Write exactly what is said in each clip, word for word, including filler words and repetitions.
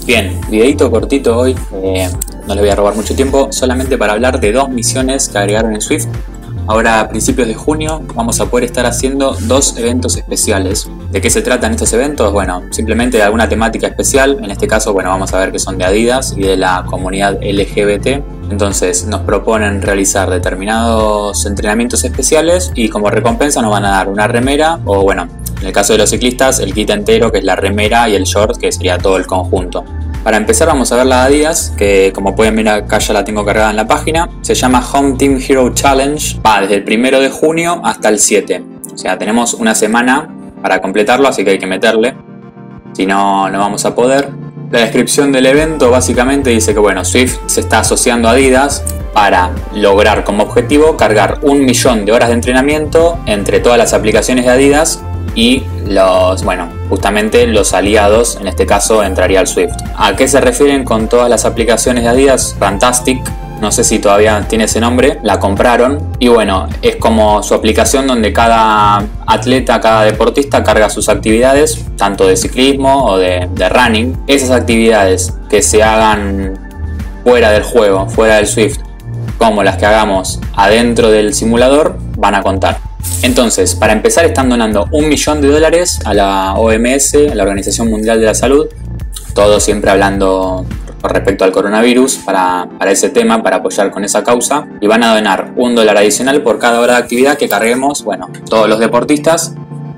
Bien, videito cortito hoy, eh, no les voy a robar mucho tiempo, solamente para hablar de dos misiones que agregaron en Swift. Ahora a principios de junio vamos a poder estar haciendo dos eventos especiales. ¿De qué se tratan estos eventos? Bueno, simplemente de alguna temática especial. En este caso, bueno, vamos a ver que son de Adidas y de la comunidad L G B T. Entonces nos proponen realizar determinados entrenamientos especiales y como recompensa nos van a dar una remera o, bueno, en el caso de los ciclistas, el kit entero, que es la remera, y el short, que sería todo el conjunto. Para empezar vamos a ver la de Adidas, que como pueden ver acá ya la tengo cargada en la página. Se llama Home Team Hero Challenge. Va desde el primero de junio hasta el siete. O sea, tenemos una semana para completarlo, así que hay que meterle. Si no, no vamos a poder. La descripción del evento básicamente dice que, bueno, Swift se está asociando a Adidas para lograr como objetivo cargar un millón de horas de entrenamiento entre todas las aplicaciones de Adidas y los, bueno, justamente los aliados. En este caso entraría el Swift. ¿A qué se refieren con todas las aplicaciones de Adidas? Fantastic, no sé si todavía tiene ese nombre, la compraron y bueno, es como su aplicación donde cada atleta, cada deportista carga sus actividades, tanto de ciclismo o de, de running. Esas actividades que se hagan fuera del juego, fuera del Swift, como las que hagamos adentro del simulador, van a contar. Entonces, para empezar, están donando un millón de dólares a la O M S, a la Organización Mundial de la Salud, todo siempre hablando con respecto al coronavirus, para, para ese tema, para apoyar con esa causa, y van a donar un dólar adicional por cada hora de actividad que carguemos, bueno, todos los deportistas,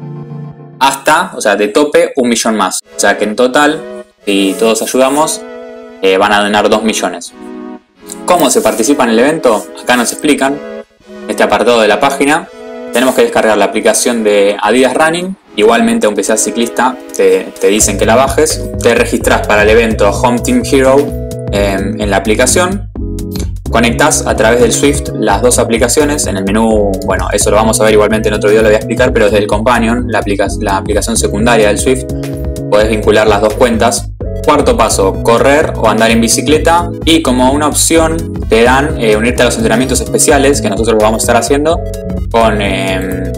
hasta, o sea, de tope, un millón más. O sea que en total, si todos ayudamos, eh, van a donar dos millones. ¿Cómo se participa en el evento? Acá nos explican, este apartado de la página. Tenemos que descargar la aplicación de Adidas Running. Igualmente, aunque seas ciclista, te, te dicen que la bajes. Te registras para el evento Home Team Hero en, en la aplicación. Conectas a través del Swift las dos aplicaciones. En el menú, bueno, eso lo vamos a ver igualmente en otro video, lo voy a explicar, pero desde el Companion, la, aplica la aplicación secundaria del Swift, podés vincular las dos cuentas. Cuarto paso, correr o andar en bicicleta, y como una opción te dan eh, unirte a los entrenamientos especiales que nosotros lo vamos a estar haciendo con eh,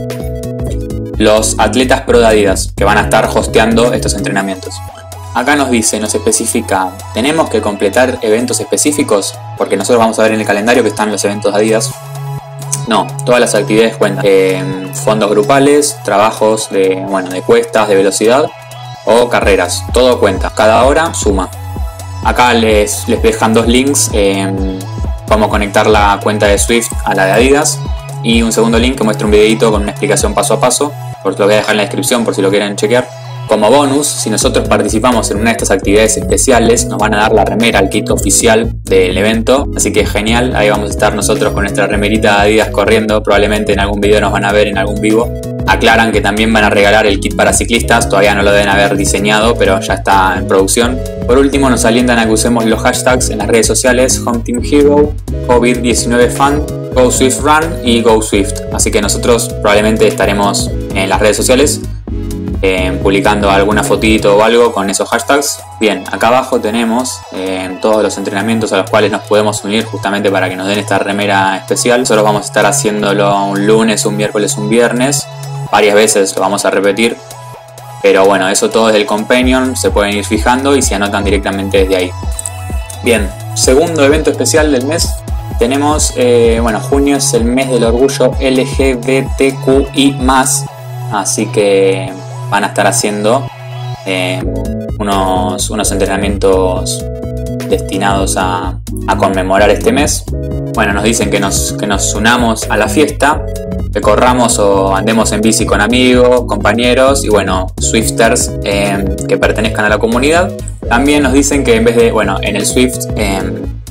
los atletas pro de Adidas, que van a estar hosteando estos entrenamientos. Acá nos dice, nos especifica, tenemos que completar eventos específicos, porque nosotros vamos a ver en el calendario que están los eventos de Adidas. No, todas las actividades cuentan. Eh, fondos grupales, trabajos de, bueno, de cuestas, de velocidad o carreras, todo cuenta, cada hora suma. Acá les, les dejan dos links, eh, cómo conectar la cuenta de Swift a la de Adidas, y un segundo link que muestra un videito con una explicación paso a paso, por lo voy a dejar en la descripción por si lo quieren chequear. Como bonus, si nosotros participamos en una de estas actividades especiales, nos van a dar la remera, el kit oficial del evento, así que genial. Ahí vamos a estar nosotros con nuestra remerita de Adidas corriendo, probablemente en algún video nos van a ver en algún vivo. Aclaran que también van a regalar el kit para ciclistas, todavía no lo deben haber diseñado, pero ya está en producción. Por último, nos alientan a que usemos los hashtags en las redes sociales Home Team Hero, COVID diecinueve Fun, Go Swift Run y Go Swift. Así que nosotros probablemente estaremos en las redes sociales eh, publicando alguna fotito o algo con esos hashtags. Bien, acá abajo tenemos eh, todos los entrenamientos a los cuales nos podemos unir justamente para que nos den esta remera especial. Nosotros vamos a estar haciéndolo un lunes, un miércoles, un viernes. Varias veces lo vamos a repetir, pero bueno, eso todo desde el Companion, se pueden ir fijando y se anotan directamente desde ahí. Bien, segundo evento especial del mes, tenemos, eh, bueno, junio es el mes del orgullo L G B T Q I más, así que van a estar haciendo eh, unos, unos entrenamientos destinados a, a conmemorar este mes. Bueno, nos dicen que nos, que nos unamos a la fiesta, que corramos o andemos en bici con amigos, compañeros y bueno, Swifters eh, que pertenezcan a la comunidad. También nos dicen que en vez de, bueno, en el Swift eh,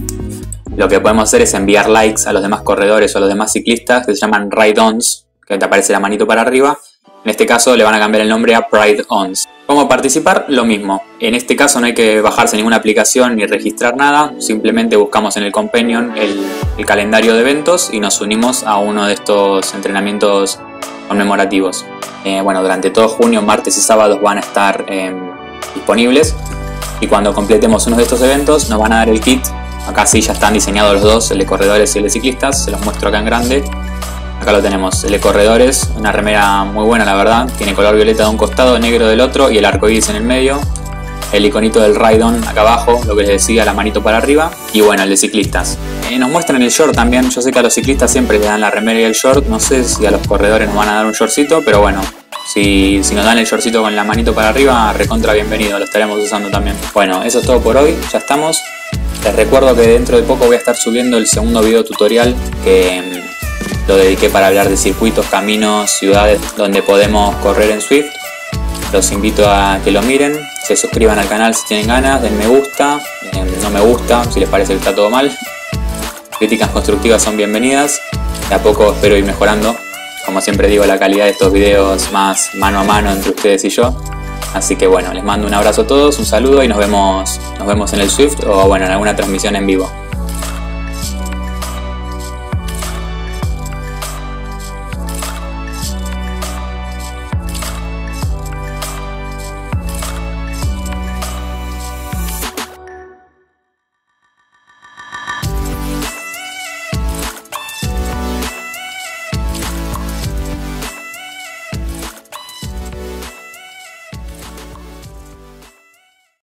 lo que podemos hacer es enviar likes a los demás corredores o a los demás ciclistas, que se llaman Ride-Ons, que te aparece la manito para arriba. En este caso le van a cambiar el nombre a Pride-Ons. ¿Cómo participar? Lo mismo. En este caso no hay que bajarse ninguna aplicación ni registrar nada. Simplemente buscamos en el Companion el, el calendario de eventos y nos unimos a uno de estos entrenamientos conmemorativos. Eh, bueno, durante todo junio, martes y sábados van a estar eh, disponibles. Y cuando completemos uno de estos eventos nos van a dar el kit. Acá sí ya están diseñados los dos, el de corredores y el de ciclistas. Se los muestro acá en grande. Acá lo tenemos, el de corredores, una remera muy buena la verdad, tiene color violeta de un costado, negro del otro y el arco iris en el medio. el iconito del Ride-On acá abajo, lo que les decía, la manito para arriba, y bueno, el de ciclistas. Eh, nos muestran el short también. Yo sé que a los ciclistas siempre les dan la remera y el short, no sé si a los corredores nos van a dar un shortcito, pero bueno, si, si nos dan el shortcito con la manito para arriba, recontra bienvenido, lo estaremos usando también. Bueno, eso es todo por hoy, ya estamos. Les recuerdo que dentro de poco voy a estar subiendo el segundo video tutorial que mmm, lo dediqué para hablar de circuitos, caminos, ciudades donde podemos correr en Swift. Los invito a que lo miren, se suscriban al canal si tienen ganas, den me gusta, eh, no me gusta si les parece que está todo mal. Críticas constructivas son bienvenidas, de a poco espero ir mejorando. Como siempre digo, la calidad de estos videos más mano a mano entre ustedes y yo. Así que bueno, les mando un abrazo a todos, un saludo y nos vemos, nos vemos en el Swift o bueno, en alguna transmisión en vivo.